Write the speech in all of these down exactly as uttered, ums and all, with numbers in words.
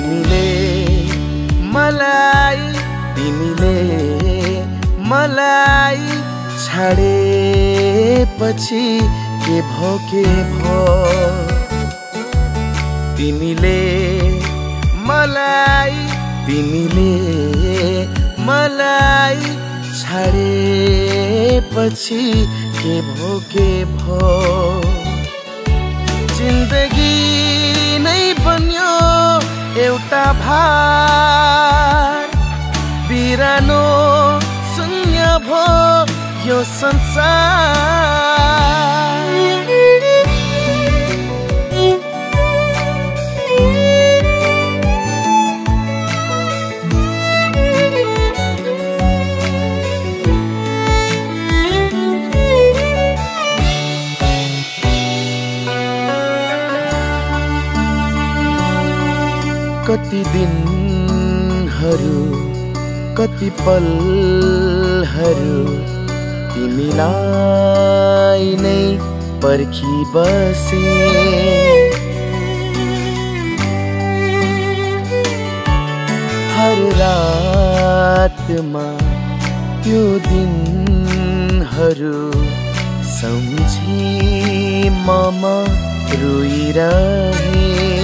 तिमीले मलाई तिमीले मलाई छाडेपछि के भो के भो तिमीले मलाई तिमीले मलाई छाडेपछि के भो के भो जिन्दगी नै बन्यो एउटा भार बिरानो शून्य भो यो संसार कति दिनहरू कति पलहरू तिमीलाई नै पर्खी बसे हर रातमा त्यो दिनहरू सम्झी ममा रोइरहे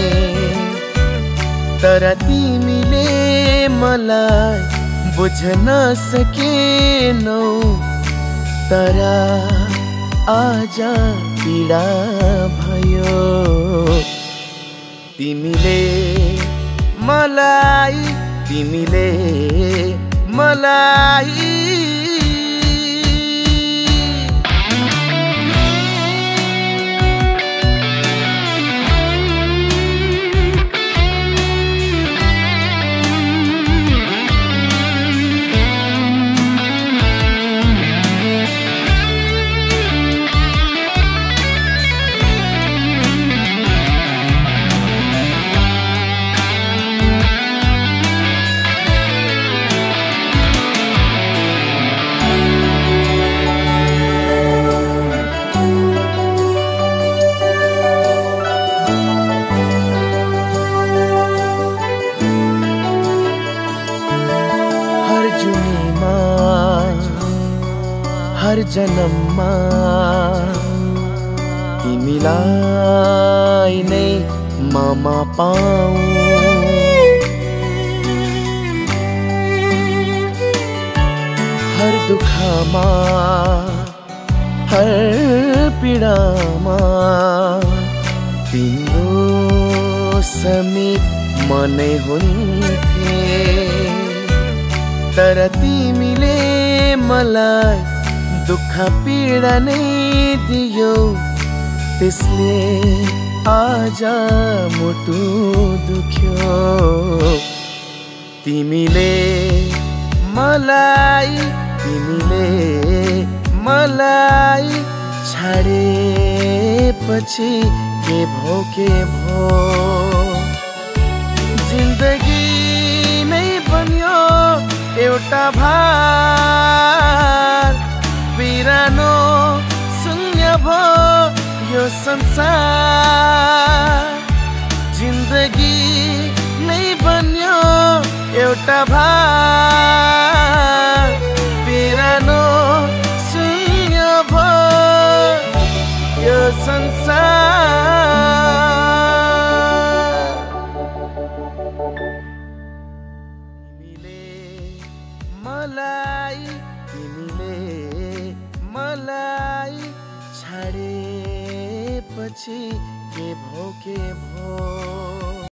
तर तिमीले मलाई बुझ्न सकेनौ तर आज पीडा भयो तिमीले मलाई तिमीले मलाई हर जन्ममा तिमीलाई नै ममा पाऊँ हर दुखमा हर पीडामा तिम्रो समीप मनै हुन्थे तर तिमीले मलाई दुःख पीडा नै दियो त्यसले आज मुटु दुख्यो तिमीले मलाई तिमीले मलाई छाडेपछि के भो के भो जिन्दगी नै बन्यो एउटा भार बिरानो शून्य भो यो संसार जिन्दगी नै बन्यो एउटा भार